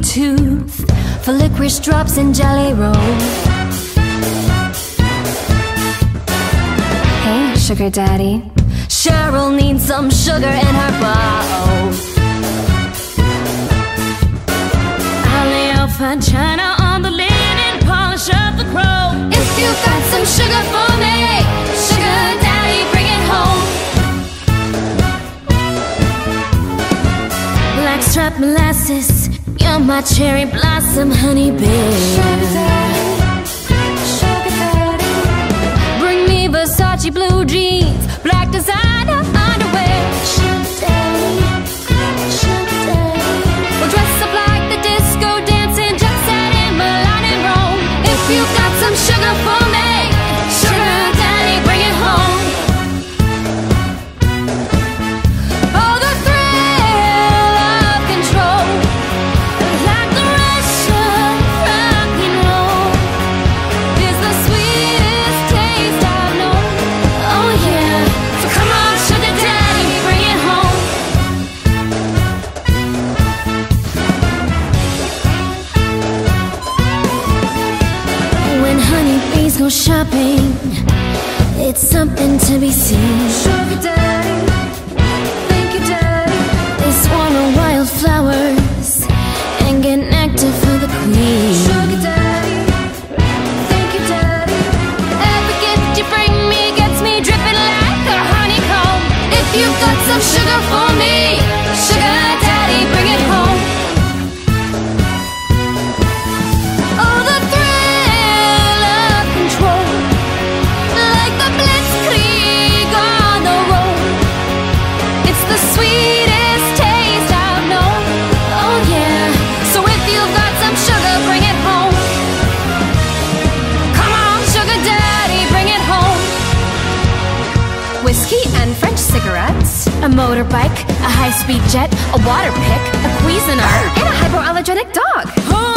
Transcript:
tooth for licorice drops and jelly rolls. Hey, sugar daddy, Cheryl needs some sugar in her bowl. I lay out fine china on the linen, polish up the chrome. If you got some sugar for me, sugar daddy, bring it home. Blackstrap molasses, you're my cherry blossom honey bear. Sugar daddy, sugar daddy. Bring me Versace blue jeans, black designer underwear. Sugar daddy, sugar daddy. We'll dress up like the disco dancing, jet set in Milan and Rome. If you got some sugar for me, sugar daddy, bring it home. Go shopping, it's something to be seen. Sugar daddy, thank you daddy. They swarm of wildflowers and get nectar for the queen. Sugar daddy, thank you daddy. Every gift you bring me gets me dripping like a honeycomb. If you've got some sugar for me, sugar daddy, bring it home. Oh, the thrill of control, like the blitzkrieg on the road. It's the sweetest taste I've known. Oh yeah, so if you've got some sugar, bring it home. Come on, sugar daddy, bring it home. Whiskey and French cigarettes, a motorbike, a high-speed jet, a water pick, a Cuisinart, and a hypoallergenic dog.